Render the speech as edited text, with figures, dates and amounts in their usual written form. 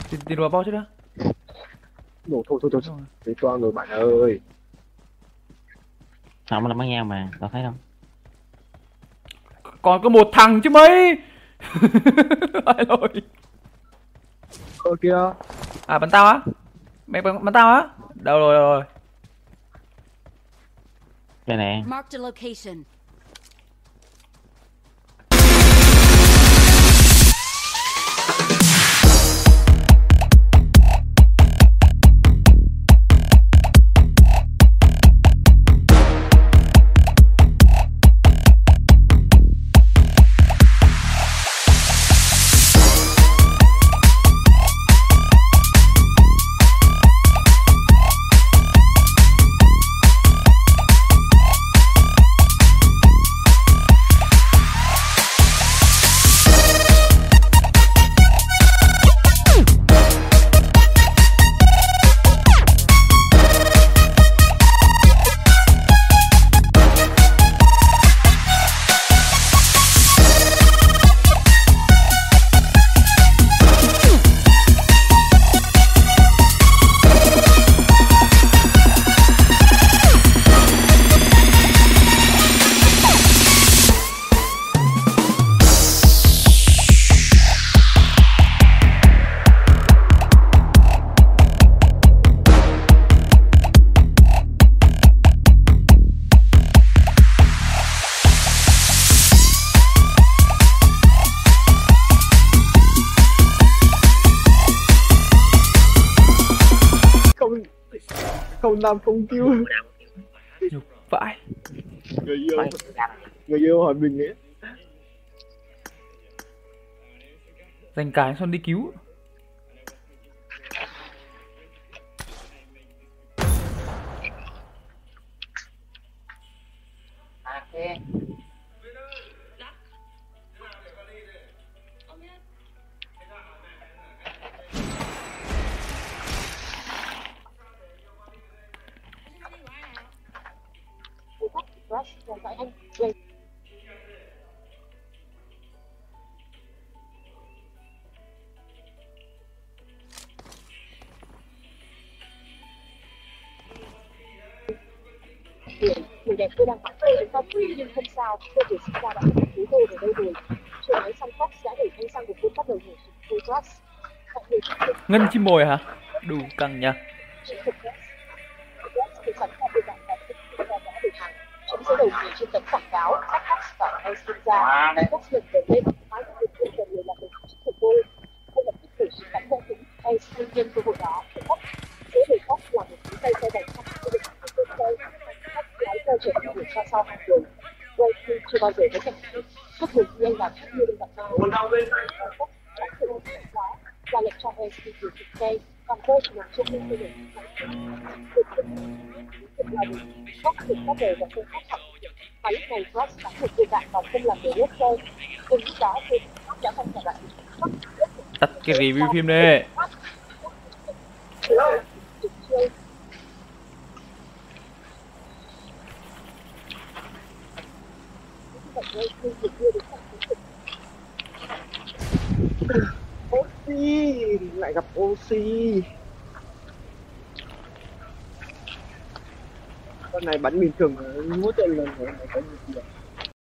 Tìm đồ bao trước đã. Nổ thôi thôi thôi. Thế toang rồi bạn ơi. Không là bắn nhau mà, tao thấy không? Còn có một thằng chứ mấy. Ai rồi. Ơ kia. À bắn tao á? Mày bắn tao á? Đâu rồi. Đây nè. Marked a location. Không làm không kêu. Nhục vãi. Người yêu hỏi mình ấy. Dành cái xong đi cứu. Người đẹp tôi đang mặc đến phong nhưng không sao, tôi chỉ sinh ra đã không cứu tôi ở đây rồi. Chiều ấy Sun Fox đã đẩy anh sang một cuộc bắt đầu nổ súng tôi Drugs. Ngân chim mồi hả? Đủ căng nha. Chúng sẽ đầu người trên tấm quảng cáo Fox và Elsin ra. Fox lần đầu lên nói với người là người làm được chính của tôi. Tôi lập tức thử sự bắn vô tính Elsin nhân cơ hội đó. Fox sẽ để Fox là một cú tay xe đẩy trong sự định của tôi chơi. Lái xe trở thành người xa sau hàng đường. Quay khi chưa bao giờ có cảnh suốt người như anh làm chắc như gặp nhau. Fox đã thử một cảnh đó và lệnh cho Elsin điều khiển xe. Còn tôi chỉ làm chung lên tôi để Fox được bắt đầu vào cơn khát vọng. Và lúc này Fox đã một viên đạn và không làm điều ước chơi. Nhưng lúc đó thì Fox đã không trả lại. Tắt cái review phim đi. Oxy lại gặp Oxy. Con này bắn bình thường mỗi trận lần này có gì